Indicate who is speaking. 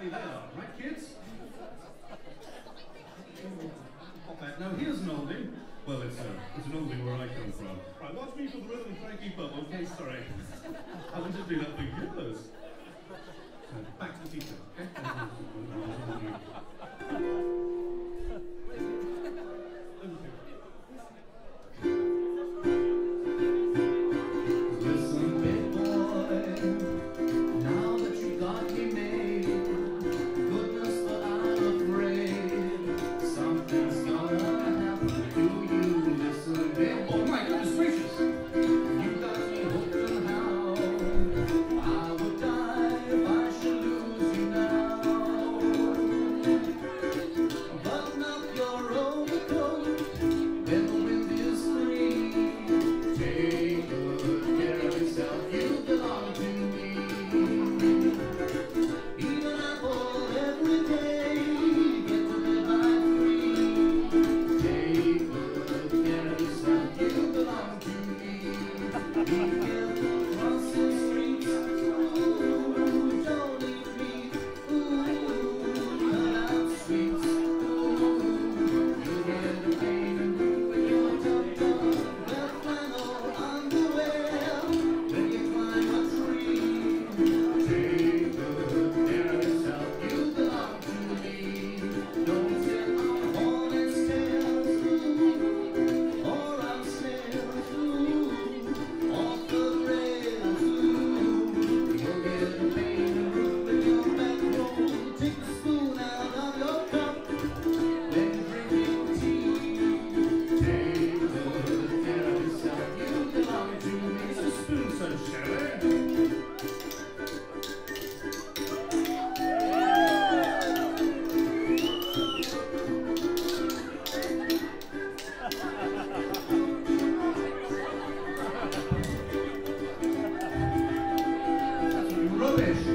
Speaker 1: exactly there, right, kids? Pop back. Now here's an oldie. Well, it's an oldie where I come from. Right, watch me for the rhythm and try and keep up. Okay, sorry. I want to do that for years. Back to the teacher, okay?
Speaker 2: Listen, big boy, now that you got me made, goodness, but I'm afraid something's gonna happen to you. Listen, big boy.
Speaker 1: Oh my goodness gracious!
Speaker 2: You got me hooked on how I would die if I should lose you now. Button up your overcoat when the wind is free. Take good care of yourself, you belong to me. Eat an apple every day, get to bed by 3. Take good care of yourself, you belong to me. Be careful crossing streets, ooh, don't leave me, ooh, cut out sweets, ooh, you'll get a pain when you're tucked up, wear flannel underwear when you climb a tree. Take good care of yourself, you belong to me. Don't sit on hornet's tails, ooh, or on snails, ooh, off the rails, ooh. You'll get a pain in your back room. Take the spoon out of your cup when you're drinking tea. Take good care of yourself, you belong to me.
Speaker 1: It's a spoon, said Shelley.
Speaker 2: Rubbish.